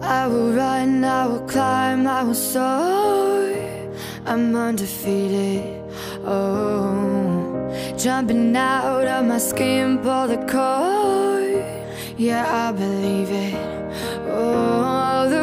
I will run, I will climb, I will soar. I'm undefeated, oh. Jumping out of my skin, pull the cord. Yeah, I believe it, oh.